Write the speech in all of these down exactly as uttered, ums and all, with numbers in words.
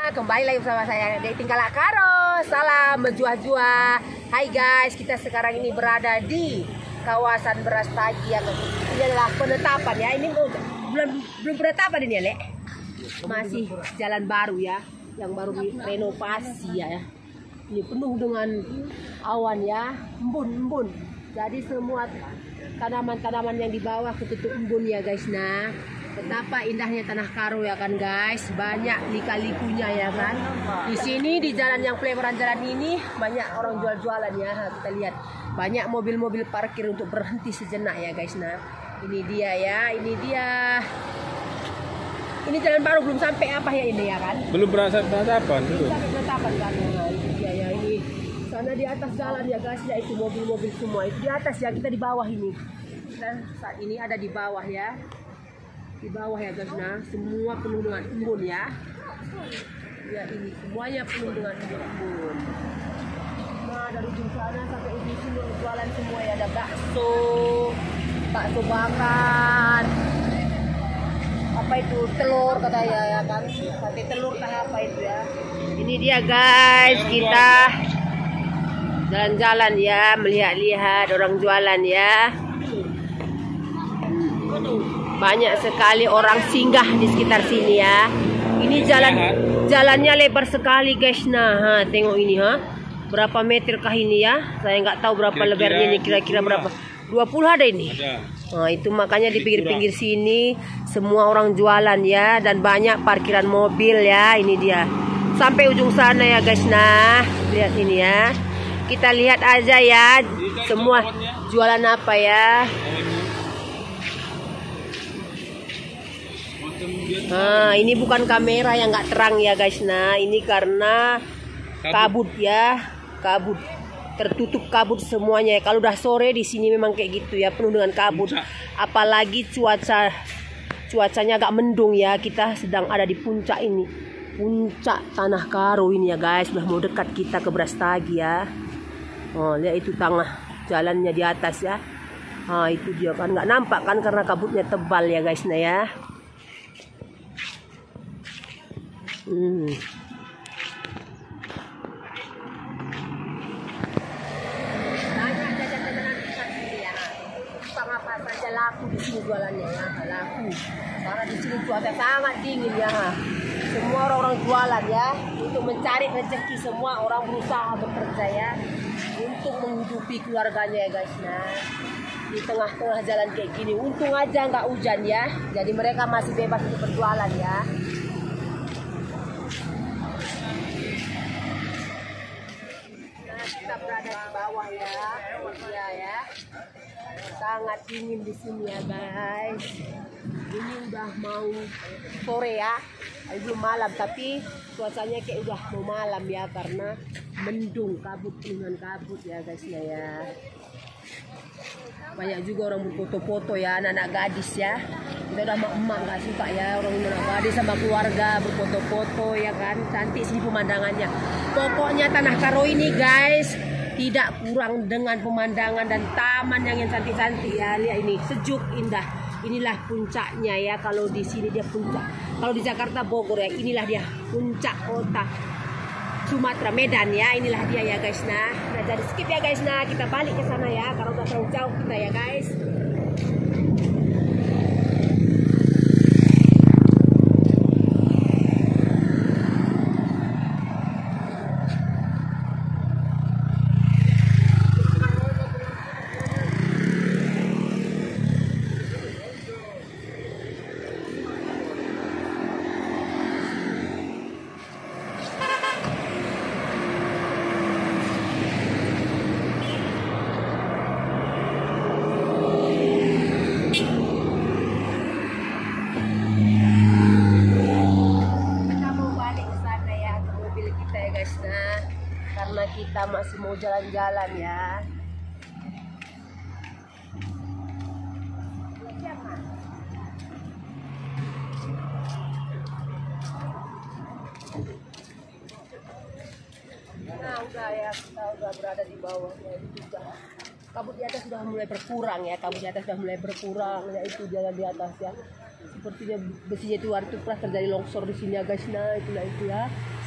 Kembali lagi bersama saya Dating Kalakaro. Salam menjua-jua. Hai guys, kita sekarang ini berada di kawasan Brastagi yang ini adalah penetapan ya. Ini belum belum penetapan ini ya, Lek. Masih jalan baru ya, yang baru direnovasi ya. Ini penuh dengan awan ya, embun-embun. Jadi semua tanaman-tanaman yang di bawah ketutup embun ya guys. Nah, betapa indahnya Tanah Karo ya kan guys, banyak lika-likunya ya kan. Di sini di jalan yang pelebaran jalan ini banyak orang jual-jualan ya. Kita lihat banyak mobil-mobil parkir untuk berhenti sejenak ya guys. Nah, ini dia ya, ini dia. Ini jalan baru belum sampai apa ya ini ya kan? Belum berasa penetapan dulu. Sampai penetapan kan. Nah, itu dia ya ini. Sana di atas jalan ya guys, ya itu mobil-mobil semua itu di atas ya, kita di bawah ini. Dan saat ini ada di bawah ya. Di bawah ya guys, nah semua penuh dengan embun ya. Ya ini semuanya penuh dengan embun. Nah dari ujung sana sampai ujung sini jualan semua ya, ada bakso, bakso bakar, apa itu telur katanya ya kan, sate telur kah apa itu ya. Ini dia guys, kita jalan-jalan ya, melihat-lihat orang jualan ya. Banyak sekali orang singgah di sekitar sini ya. Ini jalan jalannya lebar sekali guys. Nah, ha, tengok ini ha. Berapa meter kah ini ya? Saya nggak tahu berapa lebarnya ini, kira-kira berapa. dua puluh ada ini. Ada. Nah, itu makanya di pinggir-pinggir sini semua orang jualan ya, dan banyak parkiran mobil ya. Ini dia. Sampai ujung sana ya guys. Nah, lihat ini ya. Kita lihat aja ya. Semua jualan apa ya? Nah, ini bukan kamera yang nggak terang ya guys. Nah, ini karena kabut ya, kabut, tertutup kabut semuanya. Kalau udah sore di sini memang kayak gitu ya, penuh dengan kabut. Apalagi cuaca cuacanya agak mendung ya. Kita sedang ada di puncak ini, puncak Tanah Karo ini ya guys. Sudah mau dekat kita ke Brastagi ya. Oh, lihat itu tengah jalannya di atas ya. Nah, itu dia kan nggak nampak kan karena kabutnya tebal ya guys. Nah ya. Hmm. Banyak jajanan ikan sini ya. Ikan apa saja laku di sini jualannya ya, laku. Karena di sini cuaca sangat dingin ya. Semua orang-orang jualan ya, untuk mencari rezeki. Semua orang berusaha bekerja ya, untuk menghidupi keluarganya ya guys. Nah, di tengah-tengah jalan kayak gini, untung aja nggak hujan ya. Jadi mereka masih bebas untuk berjualan ya. Kita berada di bawah ya, ya ya, sangat dingin di sini ya guys. Ini udah mau sore ya, belum malam tapi cuacanya kayak udah mau malam ya, karena mendung, kabut, penuhan kabut ya guys ya. Banyak juga orang berfoto-foto ya, anak-anak gadis ya. Kita udah emak-emak nggak suka ya orang anak gadis sama keluarga berfoto-foto ya kan. Cantik sih pemandangannya. Pokoknya Tanah Karo ini guys tidak kurang dengan pemandangan dan taman yang cantik-cantik ya. Lihat ini, sejuk, indah. Inilah puncaknya ya. Kalau di sini dia puncak. Kalau di Jakarta Bogor ya, inilah dia puncak kota Sumatera, Medan ya. Inilah dia ya guys. Nah, nah jadi skip ya guys. Nah, kita balik ke sana ya, karena udah terlalu jauh kita ya guys. Karena kita masih mau jalan-jalan ya. Nah udah ya, kita udah berada di bawah ya, juga kabut di atas sudah mulai berkurang ya, kabut di atas sudah mulai berkurang ya, itu jalan di atas ya. Sepertinya besinya itu waktu pernah terjadi longsor di sini ya guys. Nah itulah itu ya.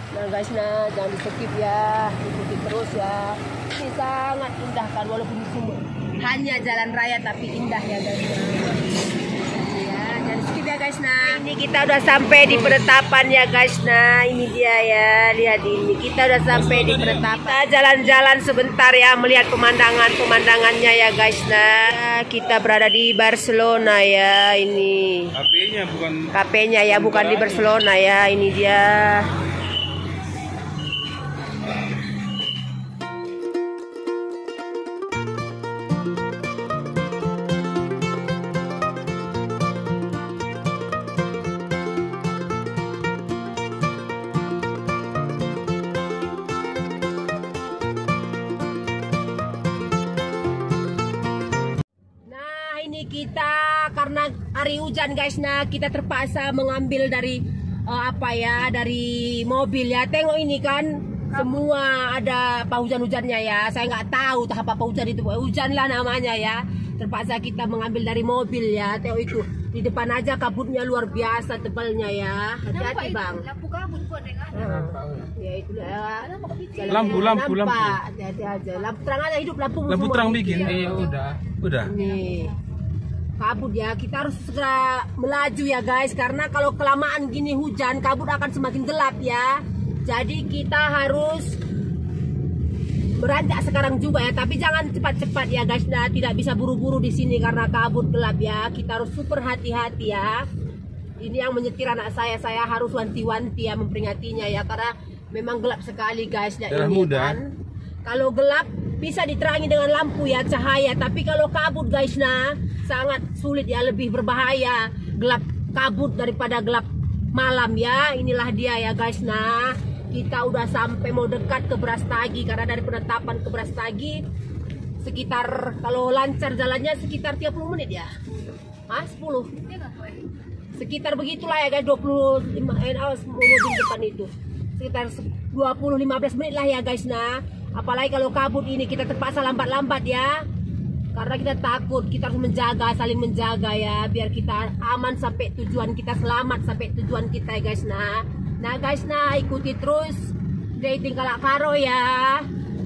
Nah guys, nah jangan di skip ya, ikuti terus ya. Ini sangat indah kan, walaupun cuma hanya jalan raya tapi indah ya guys. Ya, jangan skip ya guys. Nah ini kita udah sampai di penetapan ya guys. Nah ini dia ya, lihat ini kita udah sampai di penetapan. Kita jalan-jalan sebentar ya, melihat pemandangan pemandangannya ya guys. Nah kita berada di Barcelona ya, ini K P-nya bukan K P-nya ya, bukan di Barcelona ya. Ini dia. Kita karena hari hujan guys, nah kita terpaksa mengambil dari uh, apa ya, dari mobil ya. Tengok ini kan semua ada apa hujan-hujannya ya. Saya nggak tahu tahap apa hujan itu, hujan lah namanya ya. Terpaksa kita mengambil dari mobil ya. Tengok itu di depan aja kabutnya luar biasa tebalnya ya. Hati-hati bang. Lampu kabut kok dengar. Ya itu ya. lampu lampu lampu. Hati-hati aja. Lampu terang aja hidup lampu. Lampu semua terang gitu bikin. ya. Eh udah. Udah. Nih. Kabut ya, kita harus segera melaju ya guys, karena kalau kelamaan gini hujan kabut akan semakin gelap ya. Jadi kita harus beranjak sekarang juga ya, tapi jangan cepat-cepat ya guys. Nah, tidak bisa buru-buru di sini karena kabut gelap ya. Kita harus super hati-hati ya. Ini yang menyetir anak saya, saya harus wanti-wanti ya, memperingatinya ya, karena memang gelap sekali guys. Ya, Darah ini muda. kan. Kalau gelap bisa diterangi dengan lampu ya, cahaya, tapi kalau kabut guys, nah sangat sulit ya, lebih berbahaya gelap kabut daripada gelap malam ya. Inilah dia ya guys. Nah kita udah sampai mau dekat ke Brastagi, karena dari penetapan ke Brastagi sekitar, kalau lancar jalannya sekitar tiga puluh menit ya. Ah sepuluh sekitar begitulah ya guys, dua puluh lima awas mobil depan itu sekitar dua puluh lima belas menit lah ya guys. Nah apalagi kalau kabut ini kita terpaksa lambat-lambat ya, karena kita takut. Kita harus menjaga, saling menjaga ya, biar kita aman sampai tujuan, kita selamat sampai tujuan kita ya guys. Nah, nah guys, nah ikuti terus Dating Kalakaro ya.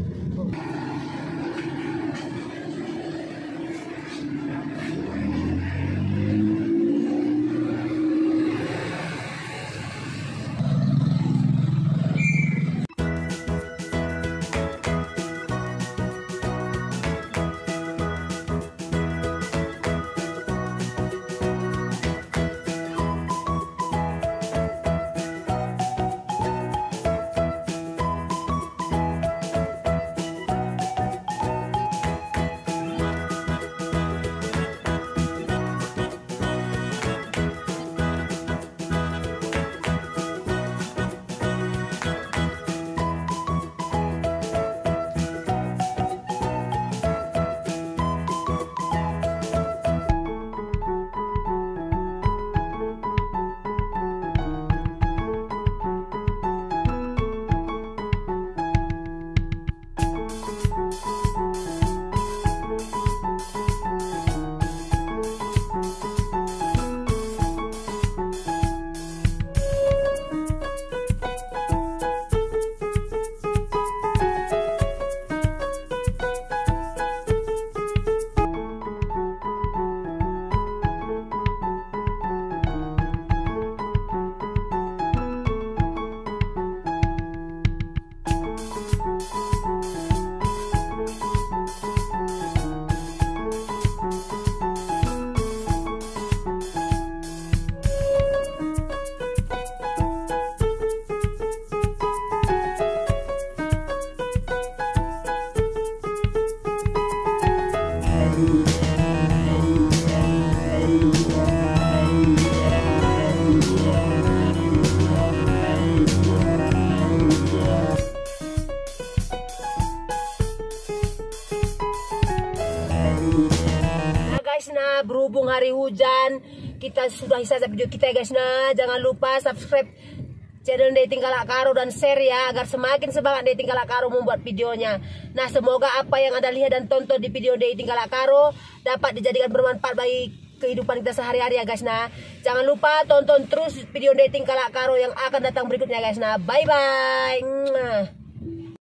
Berhubung hari hujan, kita sudah selesai video kita ya guys. Nah jangan lupa subscribe channel Dating Kalakaro dan share ya, agar semakin semangat Dating Kalakaro membuat videonya. Nah semoga apa yang Anda lihat dan tonton di video Dating Kalakaro dapat dijadikan bermanfaat bagi kehidupan kita sehari-hari ya guys. Nah, jangan lupa tonton terus video dating Kalak Karo yang akan datang berikutnya guys. Nah, bye bye.